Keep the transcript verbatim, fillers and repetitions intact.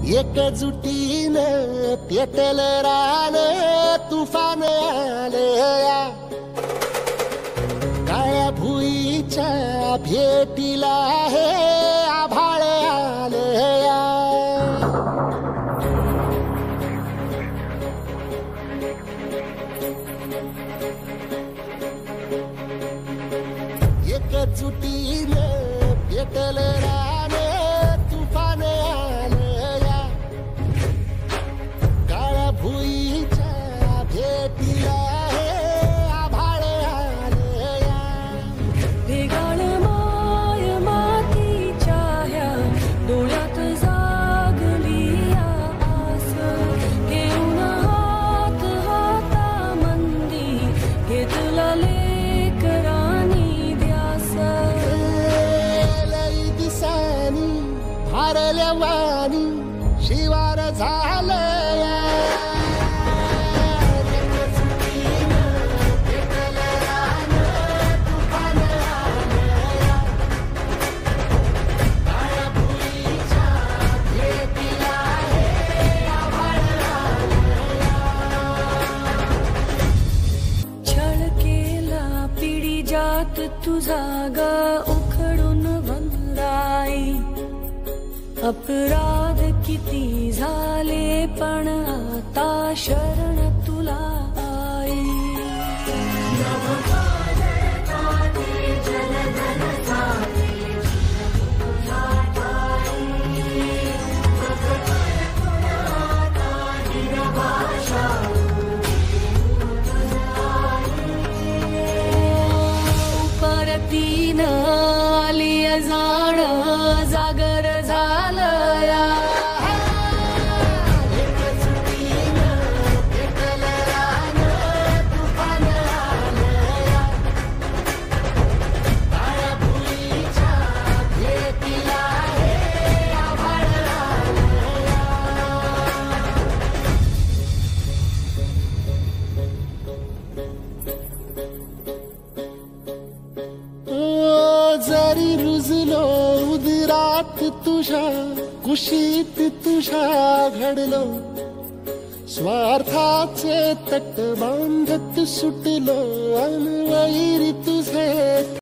एकजुटीनं पेटल रान तुफान आलया, काळ्या भुईच्या भेटीला हे आभाळ आलया. एकजुटीनं पेटल रान तुफान आलया, काळ्या भुईच्या भेटीला हे आभाळ आलया. भेगाळ माय मातीच्या ह्या डोळ्यात जागली आस, घेऊन हात हातामंदी घेतला लेकरांनी ध्यास. लई दिसानी भारल्या वाणी शिवार झालया, छळ केला पिढी जात तुझा ग उखडून वंराई. अपराध किती झाले पण आता शरण तुला आई. परतीन आली जाण जागर झालया, जरी रुजलो उदरात तुझ्या कुशीत तुझ्या घडलो, स्वार्थाचे तट बांधत सुटलो अन वैरी तुझे